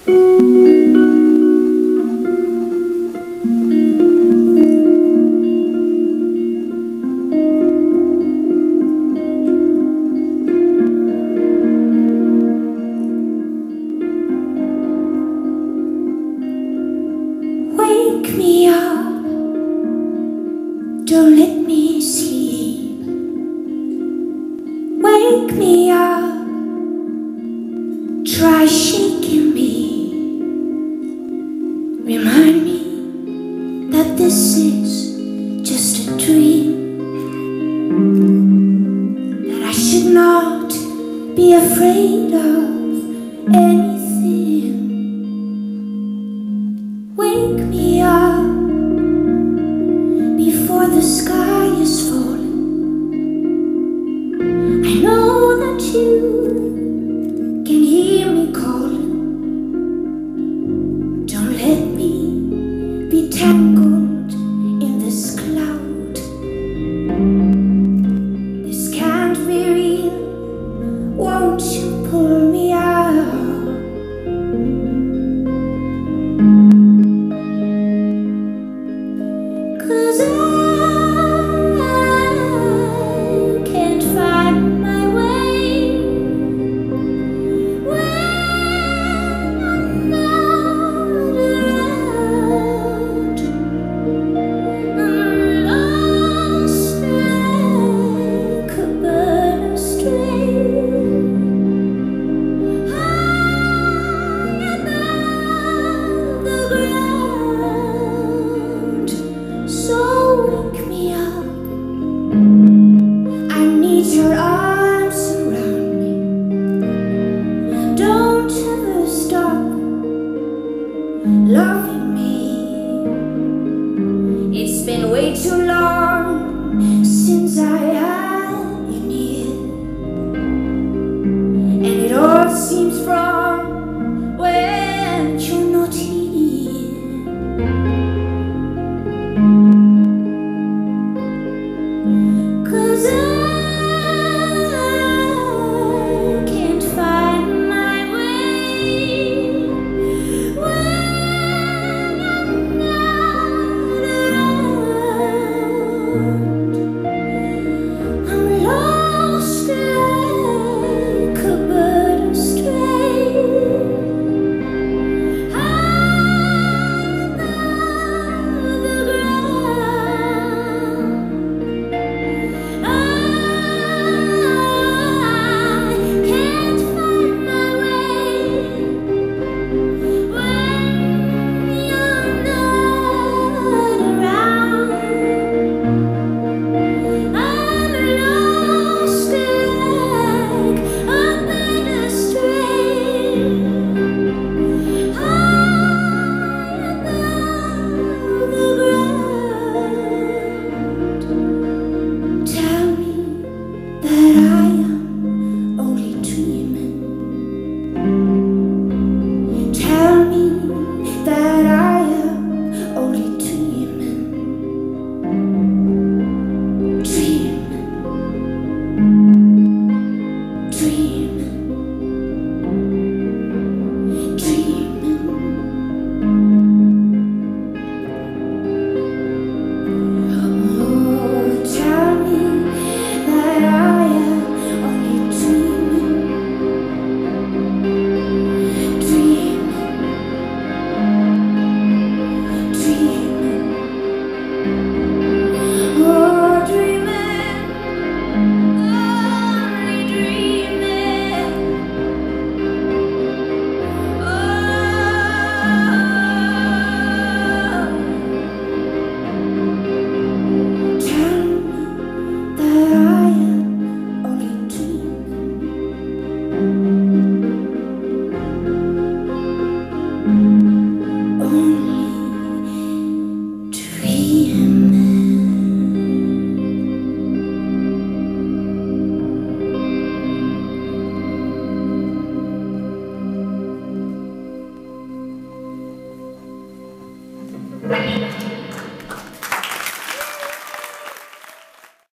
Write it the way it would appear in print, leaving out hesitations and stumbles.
Wake me up, don't let me sleep. Wake me up, try shaking me. Remind me that this is just a dream, that I should not be afraid of anything. Wake me up before the sky is falling. I know that you can hear me calling. Don't let me be tangled in this cloud. This can't be real. Won't you pull me out? 'Cause I can't find my way when I'm not around. I'm lost like a bird astray, high above the ground. So wake me up, I need your arms around me. Don't ever stop loving me. It's been way too long since I had you near, and it all seems wrong when you're not here. 'Cause I can't find my way when I'm not around. I'm lost like a bird astray, high above the ground. I can't find my way when you're not around. I'm lost like a bird astray, high above the ground. Tell me that